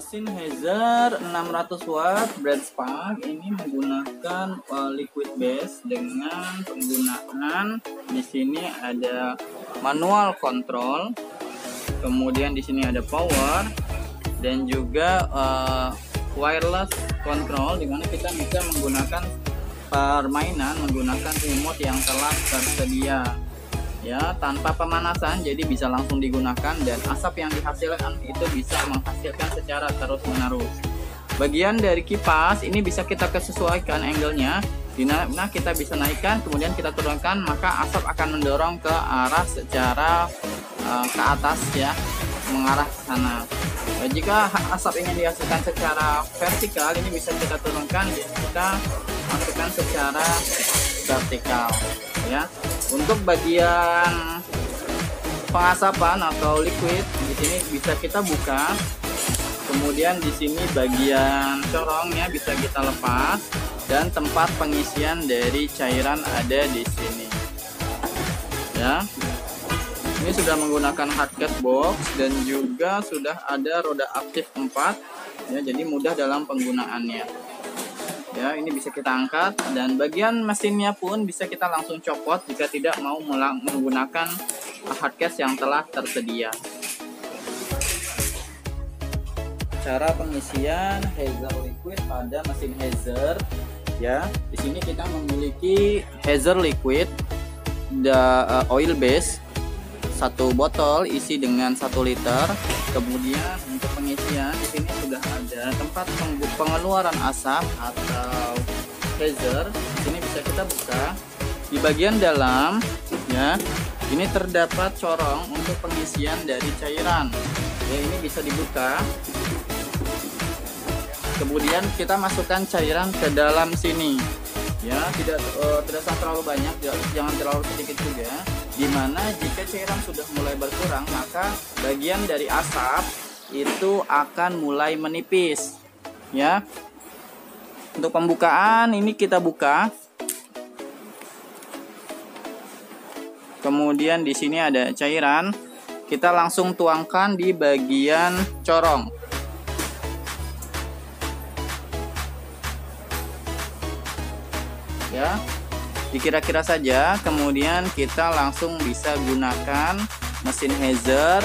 Mesin Hazer 600 watt brand spark ini menggunakan liquid base dengan penggunaan di sini ada manual control, kemudian di sini ada power dan juga wireless control, dimana kita bisa menggunakan permainan menggunakan remote yang telah tersedia ya, tanpa pemanasan, jadi bisa langsung digunakan dan asap yang dihasilkan itu bisa menghasilkan secara terus menerus. Bagian dari kipas ini bisa kita kesesuaikan angle-nya, dimana kita bisa naikkan kemudian kita turunkan, maka asap akan mendorong ke arah secara ke atas ya, mengarah ke sana. Jika asap ingin dihasilkan secara vertikal, ini bisa kita turunkan, kita masukkan secara vertikal ya. Untuk bagian pengasapan atau liquid di sini bisa kita buka, kemudian di sini bagian corongnya bisa kita lepas dan tempat pengisian dari cairan ada di sini ya. Ini sudah menggunakan hardcase box dan juga sudah ada roda aktif 4 ya, jadi mudah dalam penggunaannya ya. Ini bisa kita angkat dan bagian mesinnya pun bisa kita langsung copot jika tidak mau menggunakan hardcase yang telah tersedia. Cara pengisian Hazer liquid pada mesin Hazer ya. Di sini kita memiliki Hazer liquid oil base 1 botol isi dengan 1 liter. Kemudian untuk pengisian di sini sudah ada tempat pengeluaran asap atau Hazer. Di sini bisa kita buka. Di bagian dalam ya, ini terdapat corong untuk pengisian dari cairan. Ya, ini bisa dibuka. Kemudian kita masukkan cairan ke dalam sini. Ya, tidak usah terlalu banyak, jangan terlalu sedikit juga. Dimana jika cairan sudah mulai berkurang, maka bagian dari asap itu akan mulai menipis ya. Untuk pembukaan ini kita buka, kemudian di sini ada cairan, kita langsung tuangkan di bagian corong ya, dikira-kira saja. Kemudian kita langsung bisa gunakan mesin Hazer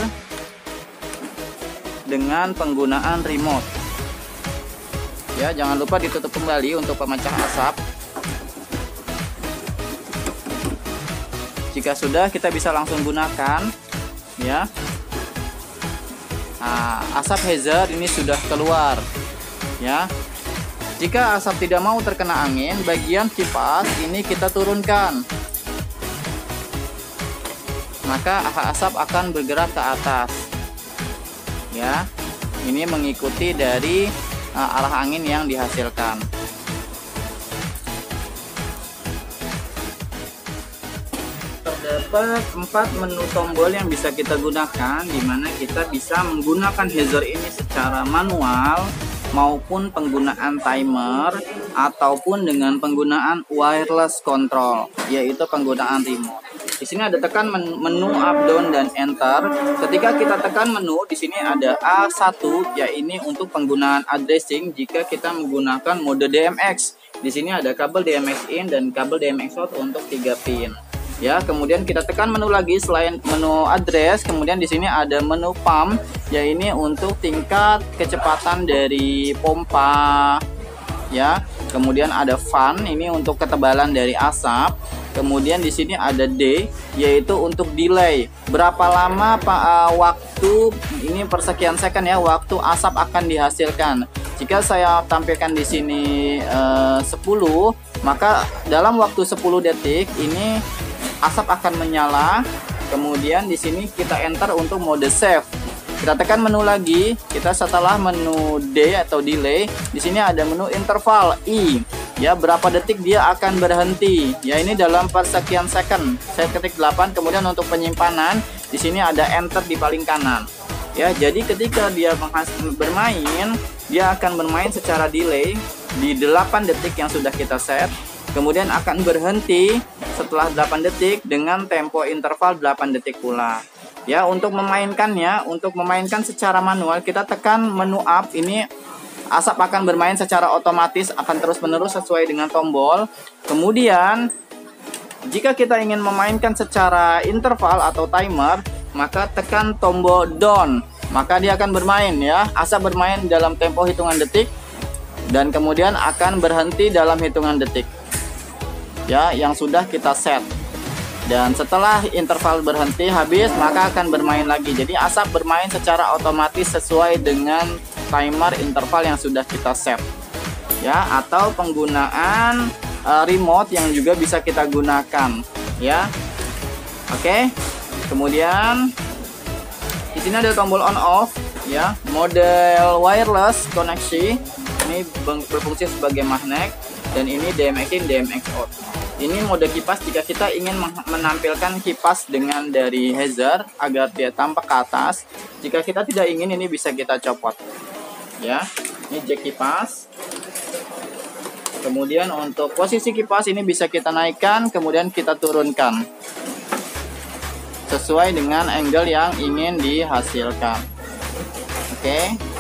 dengan penggunaan remote ya. Jangan lupa ditutup kembali untuk pemecah asap. Jika sudah, kita bisa langsung gunakan ya. Nah, asap Hazer ini sudah keluar ya. Jika asap tidak mau terkena angin, bagian kipas ini kita turunkan, maka asap akan bergerak ke atas ya. Ini mengikuti dari arah angin yang dihasilkan. Terdapat 4 menu tombol yang bisa kita gunakan, di mana kita bisa menggunakan Hazer ini secara manual maupun penggunaan timer ataupun dengan penggunaan wireless control, yaitu penggunaan remote. Di sini ada tekan menu up, down, dan enter. Ketika kita tekan menu, di sini ada A1, yaitu untuk penggunaan addressing jika kita menggunakan mode DMX. Di sini ada kabel DMX in dan kabel DMX out untuk 3 pin. Ya, kemudian kita tekan menu lagi selain menu address, kemudian di sini ada menu pump, yaitu untuk tingkat kecepatan dari pompa ya. Kemudian ada fan, ini untuk ketebalan dari asap. Kemudian di sini ada D, yaitu untuk delay, berapa lama waktu ini persekian second ya, waktu asap akan dihasilkan. Jika saya tampilkan di sini 10, maka dalam waktu 10 detik ini asap akan menyala. Kemudian di sini kita enter untuk mode save. Kita tekan menu lagi. Kita setelah menu D atau delay, di sini ada menu interval I. Ya, berapa detik dia akan berhenti. Ya, ini dalam persekian second. Saya ketik 8. Kemudian untuk penyimpanan, di sini ada enter di paling kanan. Ya, jadi ketika dia bermain, dia akan bermain secara delay di 8 detik yang sudah kita set. Kemudian akan berhenti setelah 8 detik dengan tempo interval 8 detik pula. Ya, untuk memainkannya, untuk memainkan secara manual, kita tekan menu up. Ini asap akan bermain secara otomatis, akan terus-menerus sesuai dengan tombol. Kemudian, jika kita ingin memainkan secara interval atau timer, maka tekan tombol down. Maka dia akan bermain ya. Asap bermain dalam tempo hitungan detik dan kemudian akan berhenti dalam hitungan detik. Ya, yang sudah kita set. Dan setelah interval berhenti habis, maka akan bermain lagi. Jadi asap bermain secara otomatis sesuai dengan timer interval yang sudah kita set. Ya, atau penggunaan remote yang juga bisa kita gunakan. Ya, oke. Kemudian di sini ada tombol on off. Ya, model wireless koneksi. Ini berfungsi sebagai magnet. Dan ini DMX in, DMX out. Ini mode kipas jika kita ingin menampilkan kipas dengan dari Hezer agar dia tampak ke atas. Jika kita tidak ingin, ini bisa kita copot. Ya, ini jack kipas. Kemudian untuk posisi kipas ini bisa kita naikkan, kemudian kita turunkan sesuai dengan angle yang ingin dihasilkan. Oke.